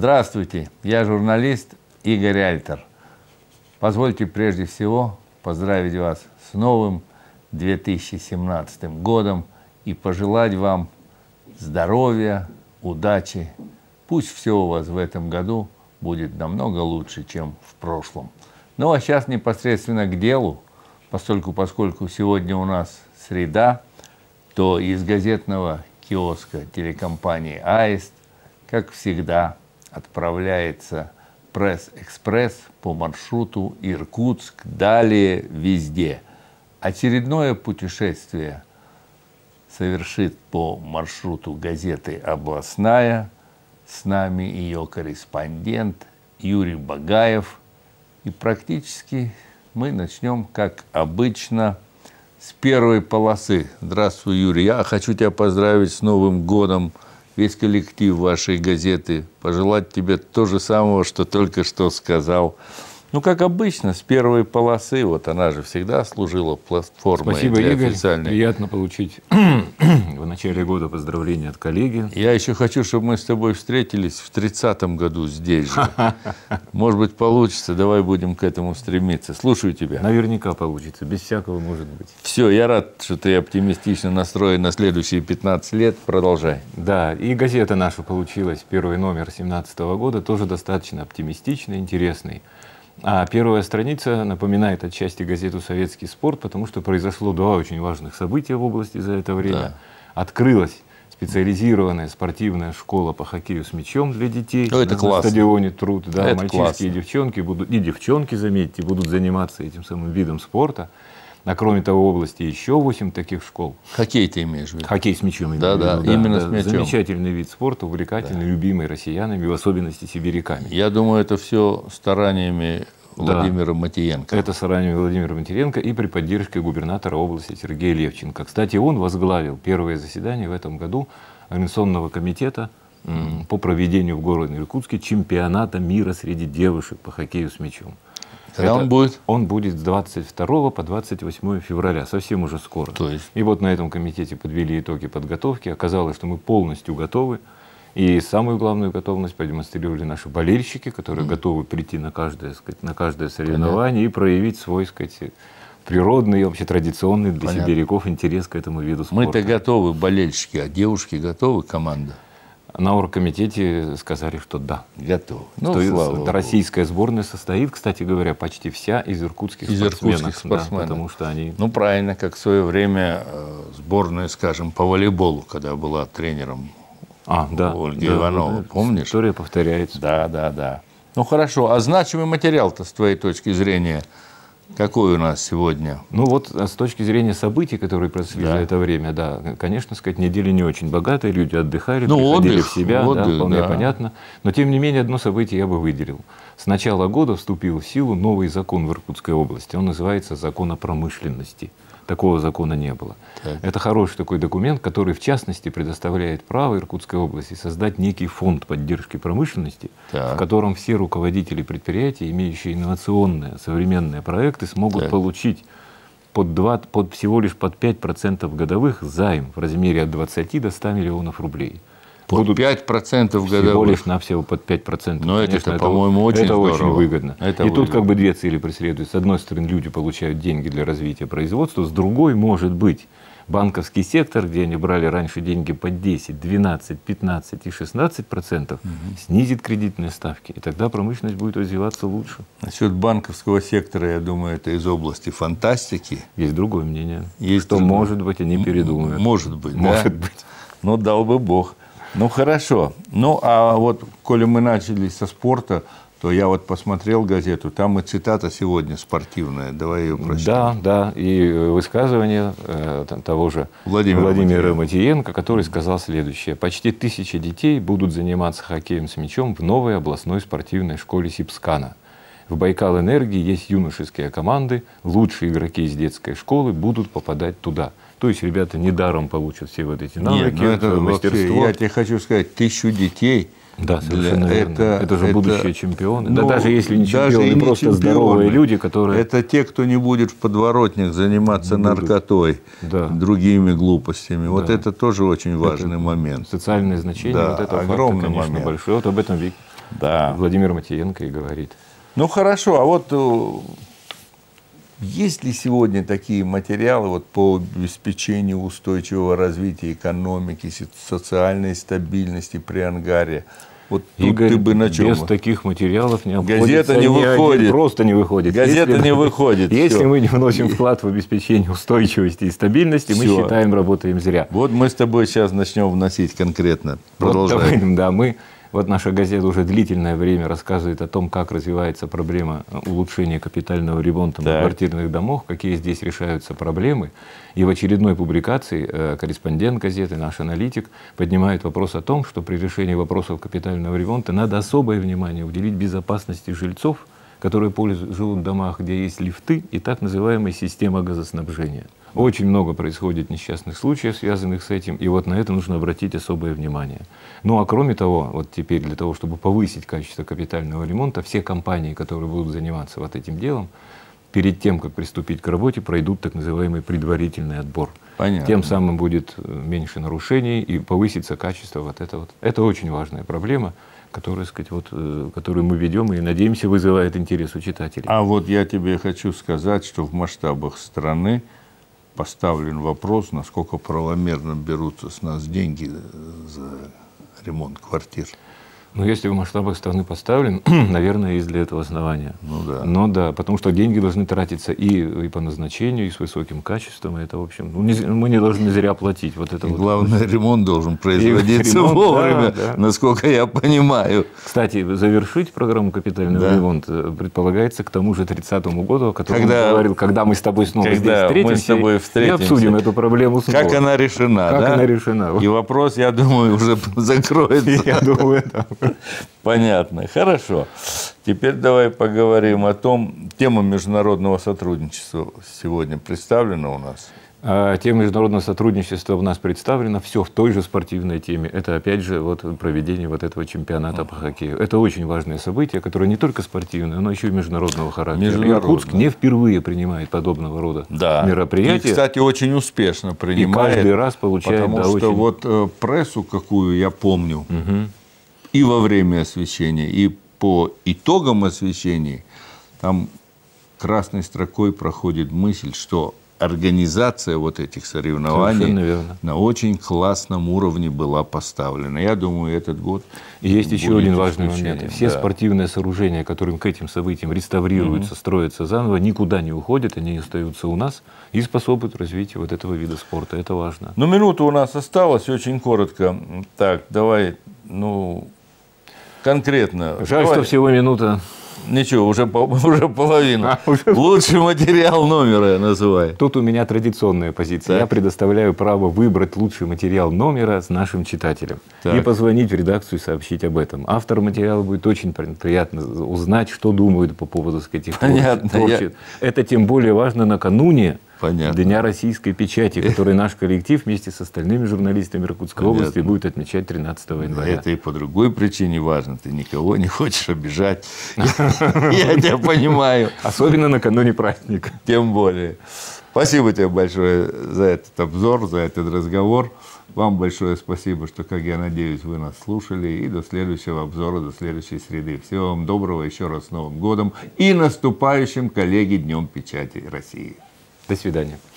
Здравствуйте, я журналист Игорь Альтер. Позвольте прежде всего поздравить вас с новым 2017 годом и пожелать вам здоровья, удачи. Пусть все у вас в этом году будет намного лучше, чем в прошлом. Ну а сейчас непосредственно к делу, поскольку сегодня у нас среда, то из газетного киоска телекомпании «Аист», как всегда, отправляется пресс-экспресс по маршруту Иркутск, далее везде. Очередное путешествие совершит по маршруту газеты «Областная». С нами ее корреспондент Юрий Багаев. И практически мы начнем, как обычно, с первой полосы. Здравствуй, Юрий. Я хочу тебя поздравить с Новым годом. Весь коллектив вашей газеты, пожелать тебе то же самого, что только что сказал. Ну, как обычно, с первой полосы, вот она же всегда служила платформой. Спасибо, для Игорь. официальной. Приятно получить в начале года поздравления от коллеги. Я еще хочу, чтобы мы с тобой встретились в 30-м году здесь же. Может быть, получится, давай будем к этому стремиться. Слушаю тебя. Наверняка получится, без всякого может быть. Все, я рад, что ты оптимистично настроен на следующие 15 лет. Продолжай. Да, и газета наша получилась, первый номер 2017 года, тоже достаточно оптимистичный, интересный. А первая страница напоминает отчасти газету «Советский спорт», потому что произошло два очень важных события в области за это время. Да. Открылась специализированная спортивная школа по хоккею с мячом для детей на стадионе «Труд». Да, это мальчишки классно. И девчонки, заметьте, будут заниматься этим самым видом спорта. А кроме того, в области еще 8 таких школ. Хоккей ты имеешь в виду? Хоккей с мячом. Да, именно с мячом. Замечательный вид спорта, увлекательный, любимый россиянами, в особенности сибиряками. Я думаю, это все стараниями Владимира Матиенко. Это стараниями Владимира Матиенко и при поддержке губернатора области Сергея Левченко. Кстати, он возглавил первое заседание в этом году Организационного комитета по проведению в городе Иркутске чемпионата мира среди девушек по хоккею с мячом. Когда он будет? Он будет с 22 по 28 февраля, совсем уже скоро. То есть? И вот на этом комитете подвели итоги подготовки. Оказалось, что мы полностью готовы. И самую главную готовность продемонстрировали наши болельщики, которые готовы прийти на каждое соревнование и проявить свой, природный, вообще традиционный для сибиряков интерес к этому виду спорта. Мы-то готовы, болельщики, а девушки готовы, команда? На оргкомитете сказали, что да. Готовы. Российская сборная состоит, кстати говоря, почти вся из иркутских спортсменов. Да, потому что они... Ну, правильно, как в свое время сборная, скажем, по волейболу, когда была тренером Ольга Иванова. Помнишь? История повторяется. Да. Ну, хорошо. А значимый материал-то, с твоей точки зрения, какой у нас сегодня? Ну вот с точки зрения событий, которые произошли за это время, конечно, неделя не очень богатая, люди отдыхали, приходили в себя, вполне понятно. Но тем не менее, одно событие я бы выделил. С начала года вступил в силу новый закон в Иркутской области. Он называется «Закон о промышленности». Такого закона не было. Это хороший такой документ, который, в частности, предоставляет право Иркутской области создать некий фонд поддержки промышленности, в котором все руководители предприятий, имеющие инновационные, современные проекты, смогут получить всего лишь под 5% годовых займ в размере от 20 до 100 миллионов рублей. Под 5% годовых? Всего лишь навсего под 5%. Но это, по-моему, очень здорово. Это очень выгодно. Тут две цели преследуются. С одной стороны, люди получают деньги для развития производства. С другой, может быть, банковский сектор, где они брали раньше деньги под 10, 12, 15 и 16%, снизит кредитные ставки. И тогда промышленность будет развиваться лучше. Насчет банковского сектора, я думаю, это из области фантастики. Есть другое мнение. Может быть, они передумают. Может быть. Ну, дал бы Бог. Ну, хорошо. Ну, а вот, коли мы начали со спорта, то я вот посмотрел газету, там и цитата сегодня спортивная. Давай ее прочитаем. Да. И высказывание того же Владимира Матиенко, который сказал следующее. Почти 1000 детей будут заниматься хоккеем с мячом в новой областной спортивной школе Сибскана. В Байкал-Энергии есть юношеские команды, лучшие игроки из детской школы будут попадать туда. То есть ребята недаром получат все вот эти навыки, мастерство. Я тебе хочу сказать, 1000 детей. Да, совершенно верно. Это же будущие чемпионы. Да, даже если не чемпионы, просто здоровые люди, которые... Это те, кто не будет в подворотнях заниматься наркотой, другими глупостями. Вот это тоже очень важный момент. Социальное значение вот этого огромный факта, конечно, момент. большое. Вот об этом Да. Владимир Матиенко и говорит. Ну хорошо, а вот есть ли сегодня такие материалы вот, по обеспечению устойчивого развития экономики, социальной стабильности при Ангаре? Вот Игорь, ты бы на чем? Без таких материалов не обходится. Газета не выходит. Просто не выходит. Газета не выходит. Если мы не вносим вклад в обеспечение устойчивости и стабильности, мы считаем, работаем зря. Вот мы с тобой сейчас начнем вносить конкретно. Продолжаем. Да, вот наша газета уже длительное время рассказывает о том, как развивается проблема улучшения капитального ремонта квартирных домов, какие здесь решаются проблемы. И в очередной публикации корреспондент газеты, наш аналитик, поднимает вопрос о том, что при решении вопросов капитального ремонта надо особое внимание уделить безопасности жильцов, которые живут в домах, где есть лифты и так называемая система газоснабжения. Очень много происходит несчастных случаев, связанных с этим, и вот на это нужно обратить особое внимание. Ну а кроме того, вот теперь для того, чтобы повысить качество капитального ремонта, все компании, которые будут заниматься вот этим делом, перед тем, как приступить к работе, пройдут так называемый предварительный отбор. Понятно. Тем самым будет меньше нарушений и повысится качество вот это вот. Это очень важная проблема, которую, сказать, которую мы ведем и, надеемся, вызывает интерес у читателей. А вот я тебе хочу сказать, что в масштабах страны поставлен вопрос, насколько правомерно берутся с нас деньги за ремонт квартир. Ну, если в масштабах страны поставлен, наверное, есть для этого основания. Ну да. Но да, потому что деньги должны тратиться и по назначению, и с высоким качеством. И это, в общем, мы не должны зря платить. Вот это и главное, ремонт должен производиться вовремя, да. Насколько я понимаю. Кстати, завершить программу капитального ремонта предполагается к тому же 30-му году, о котором я говорил, когда мы с тобой снова здесь встретимся и обсудим эту проблему снова. Как она решена, как она решена. И вопрос, я думаю, уже закроется. Я думаю, да. Понятно. Хорошо. Теперь давай поговорим о том, тема международного сотрудничества сегодня представлена у нас. Тема международного сотрудничества у нас представлена, все в той же спортивной теме. Это, опять же, вот проведение вот этого чемпионата по хоккею. Это очень важное событие, которое не только спортивное, но еще и международного характера. Иркутск не впервые принимает подобного рода мероприятия. И, кстати, очень успешно принимает. И каждый раз получает. Потому что вот прессу, какую я помню, и во время освещения, и по итогам освещения, там красной строкой проходит мысль, что организация вот этих соревнований на очень классном уровне была поставлена. Я думаю, этот год... И есть еще один важный момент. Все спортивные сооружения, которым к этим событиям реставрируются, строятся заново, никуда не уходят, они остаются у нас и способствуют развитию вот этого вида спорта. Это важно. Ну, минута у нас осталась, очень коротко. Так, давай, конкретно. Жаль, что всего минута. Ничего, уже половина. Лучший материал номера называй. Тут у меня триадиционная позиция. Я предоставляю право выбрать лучший материал номера с нашим читателем. И позвонить в редакцию и сообщить об этом. Автор материала будет очень приятно узнать, что думают по поводу этих творчеств. Это тем более важно накануне Дня российской печати, который наш коллектив вместе с остальными журналистами Иркутской области будет отмечать 13 января. Это и по другой причине важно. Ты никого не хочешь обижать. Я тебя понимаю. Особенно накануне праздника. Тем более. Спасибо тебе большое за этот обзор, за этот разговор. Вам большое спасибо, что, как я надеюсь, вы нас слушали. И до следующего обзора, до следующей среды. Всего вам доброго, еще раз с Новым годом и наступающим, коллеги, Днем печати России. До свидания.